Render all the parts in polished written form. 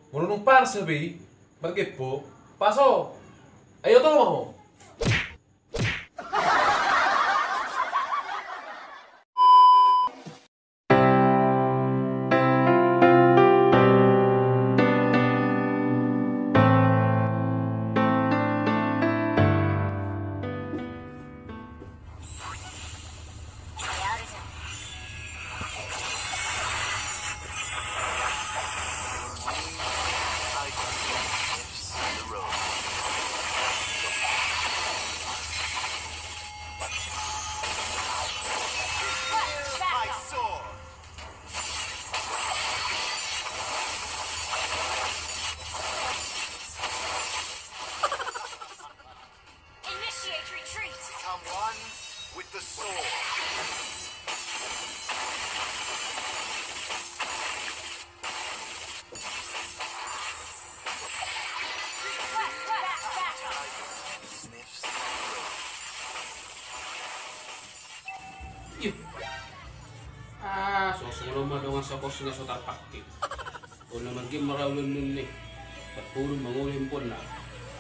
Mulunong parcel, be. Pergi po. Paso. Ayo to mo. Initiate retreat. Become one with the sword. Sniffs the road. Yuk. Susunod mo doon sa kos nga sa tarpakti. Kung naman kim marawin nun ni. At puro mangulihim po na.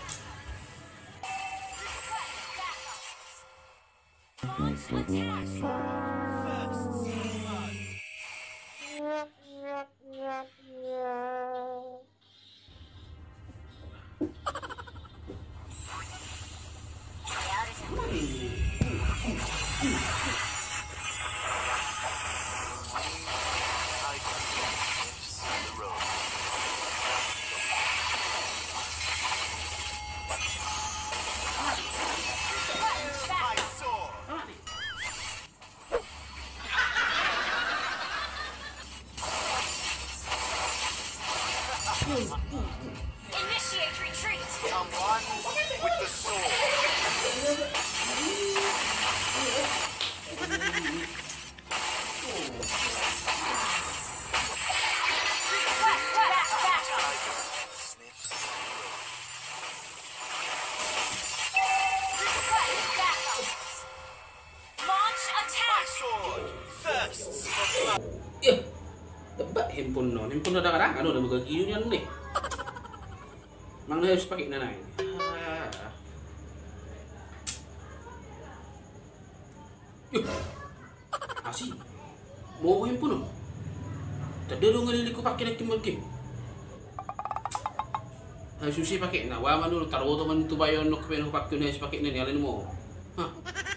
Initiate retreat. Become one with the sword. Sniffs the road. Launch attack. Sword thirsts for blood. Iya. Tebak handphone non. Handphone na kadang ano na magagilyo niyan nih. Mang na harus pakai nanay. Yuk. Asih. Mau handphone no. Tadi dong ngalili ko pakai nak game. Ay susi pakai na. Wa man no taro to man to bayon no kpen ko pakai na pakai na alin mo. Ha.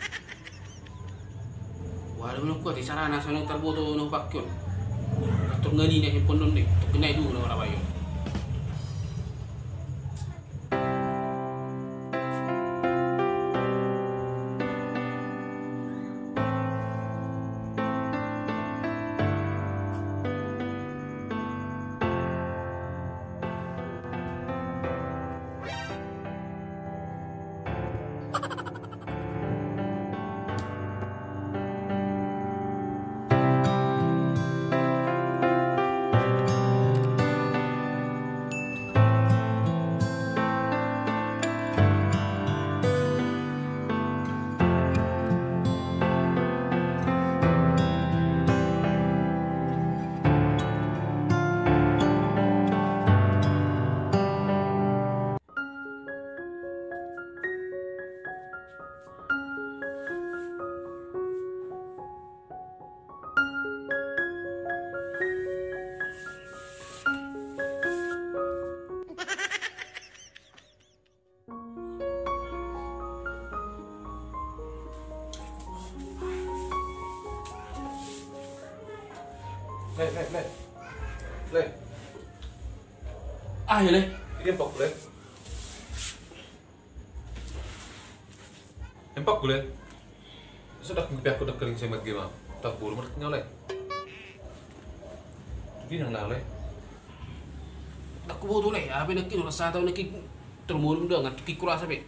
Wala man ko ti sarana sa nang tarboto no pakai. Ito ngali na handphone nun nih. Ito kinay dulu na wala bayon. Le. Ah, ya le. Ini empok, le. Empok, le. Sudah kempi aku udah kering sama gimana? Tak buru mereka le. Gini nang le. Aku mau tuh le. Apa nak kira rasa tahu nak termulung dah ngat kikurasa be.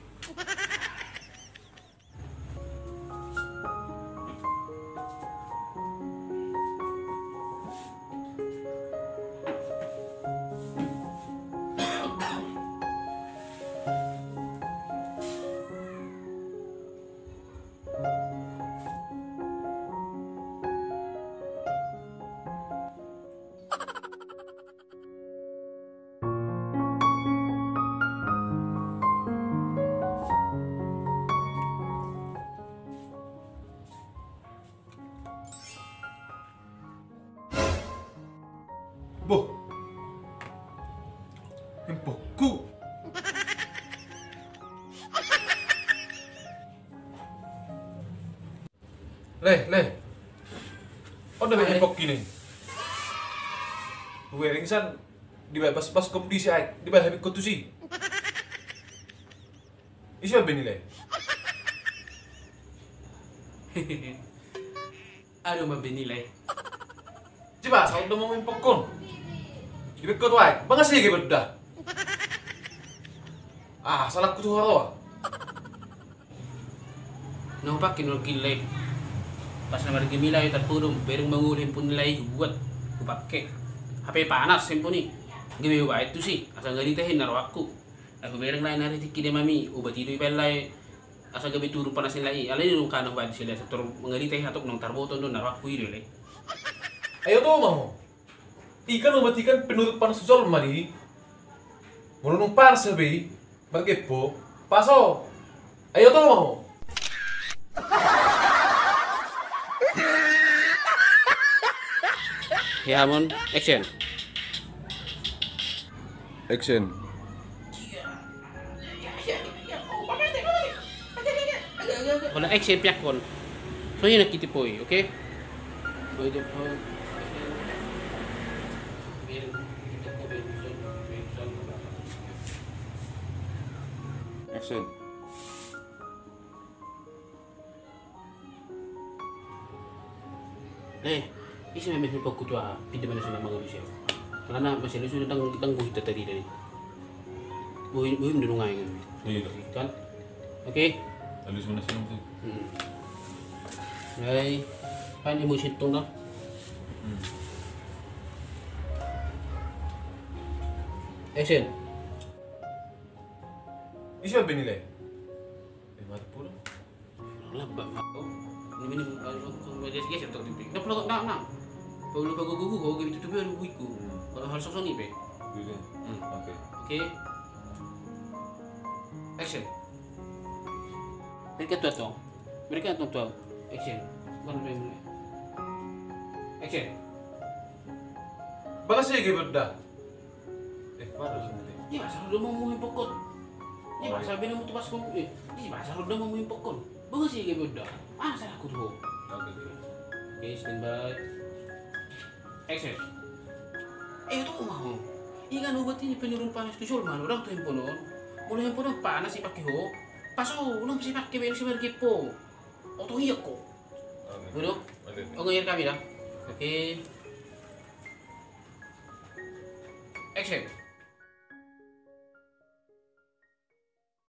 Boh. Handphoneku. Le. Oh, udah handphone gini. Gue ringsan di pas kompetisi aik, di bawah habis sih. Isi apa ini le? Ano mabinilay? Coba, saya udah mau main popcorn. Di bawah tuh aik, bangga sih kayak bedah. Ah, salah kutu haro. Nang pakin no kilay. Pas na marigimilay tarpulong bereng mangulhin po nilay buat kupake. HP panas sempo ni. Gawe wa itu sih, asa galitahin naro aku. Aku bereng lain hari tiki de mami, ubat itu ipelay. Asa gabi turu panas nilay. Alay nung kanang wa sila sa turong mangalitahin hatok nang tarboton don naro aku iro lay. Ayo tuh mau. Ikan obat ikan penurut panas sosial mari. Mulunung panas lebih. Bagepo. Paso. Ayo tuh mau. Ya Hamon, action. Action. Wala action piak kon. So yun nakitipoy, okay? Pwede po. Action. Isi may mesmo pagkutua, pinda man na sila mga Lucio. Karena masih Lucio na tang buhit tadi dari. Buhit mendungai kan. Iya. Kan? Oke. Halus mo na siya mo. Ay, pan emosi tong na. Action. Isi apa ini le? Mati pula. Laba ako. Ini kung guys ito titik. Naplo na. Paulo pagugugo ko gitu tuh baru buiku. Kalau hal sosok ni pe. Oke. Oke. Action. Mereka tuh. Mereka tuh. Action. Bukan mulai. Action. Baka siya kayak bedah. Paano siya nito? Di ba sa mo mo pokon? Di ba sabi na mo tuwas ko di ba sa mo mo pokon? Bago siya kayak bedah. Ah, salah ko tuh. Okay, stand by. Action. Ito ko mau. Ikan obat ini penurun panas tuh sul man orang tuh himpunon. Mulai himpunon panas ipakai ho. Paso, ulang bisa pakai belu si mergipo. Auto hiyak ko. Bro. O ngayon kami na. Okay. Action.